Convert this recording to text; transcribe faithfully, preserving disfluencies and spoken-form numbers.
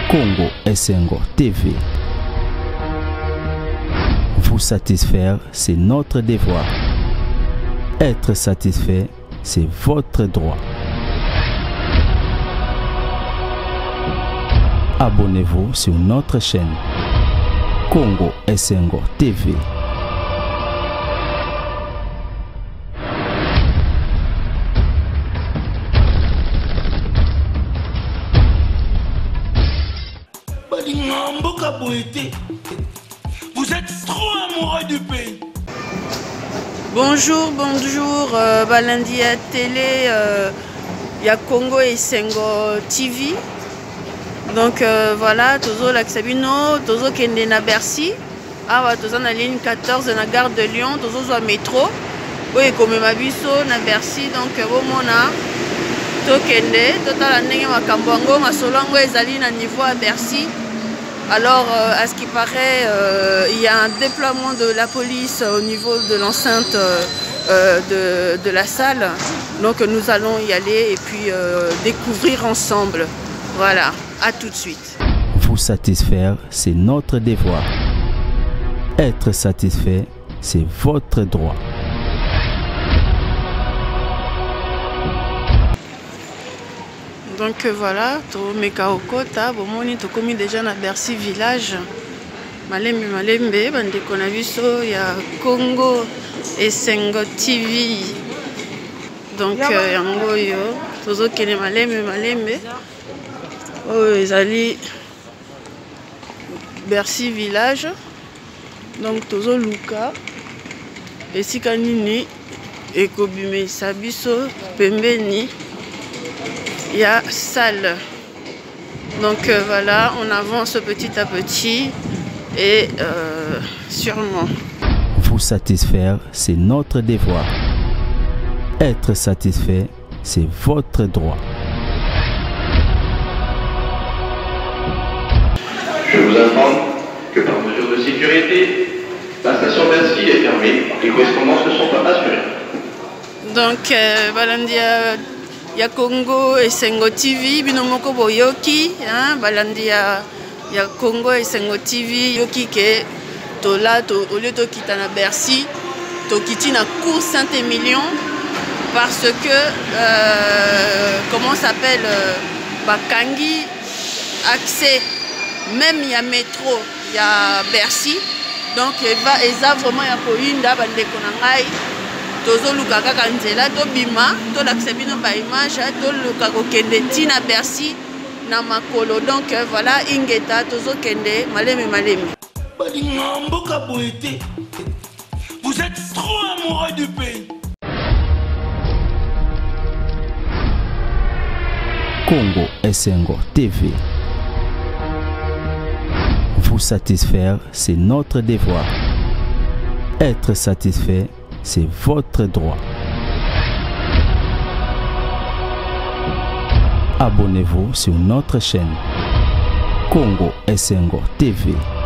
Congo Esengo T V. Vous satisfaire, c'est notre devoir. Être satisfait, c'est votre droit. Abonnez-vous sur notre chaîne Congo Esengo T V. Vous êtes trop amoureux du pays. Bonjour, bonjour, euh, Balandi à télé, euh, y a Congo Esengo T V. Donc euh, voilà, Tozo Laksabino, Tozo Kende na Bercy. Ah ouais, Tozo na ligne quatorze na gare de Lyon, Tozo Zoa métro. Oui, comme Mabiso na Bercy, donc bon mona. To Kende, Total Nenge Makambwango, Masolango ezali na niveau à Bercy. Alors, euh, à ce qui paraît, euh, il y a un déploiement de la police au niveau de l'enceinte euh, de, de la salle. Donc, nous allons y aller et puis euh, découvrir ensemble. Voilà, à tout de suite. Vous satisfaire, c'est notre devoir. Être satisfait, c'est votre droit. Donc voilà, to meka okota, bomoni to komi déjà na Bercy village. Malembe malembe, bande kona biso ya Congo Esengo T V. Donc yango yo, tozo kene malembe malembe. Oh ezali Bercy village. Donc tozo luka. Esika nini ekobimisa biso pembeni. Il y a salle. Donc euh, voilà, on avance petit à petit et euh, sûrement. Vous satisfaire, c'est notre devoir. Être satisfait, c'est votre droit. Je vous informe que par mesure de sécurité, la station Bercy est fermée, les correspondances ne sont pas assurées. Donc euh, Balandia ya Congo Esengo T V binomoko boyoki hein balandi ya ya Congo Esengo T V yoki ke to la to au lieu de quitter na Bercy to kiti na cour Saint-Émilion parce que euh, comment s'appelle euh, bakangi accès même il y a métro il y a Bercy donc il va eza vraiment ya koyinda bande konangai tozo luka kaka nzela to bima to lakisa bino ba image to luka ko kende tina Bercy na makolo donc voilà ingeta tozo kende maleme maleme. Vous êtes trop amoureux du pays. Congo Esengo T V. Vous satisfaire, c'est notre devoir. Être satisfait, c'est votre droit. Abonnez-vous sur notre chaîne Congo Esengo T V.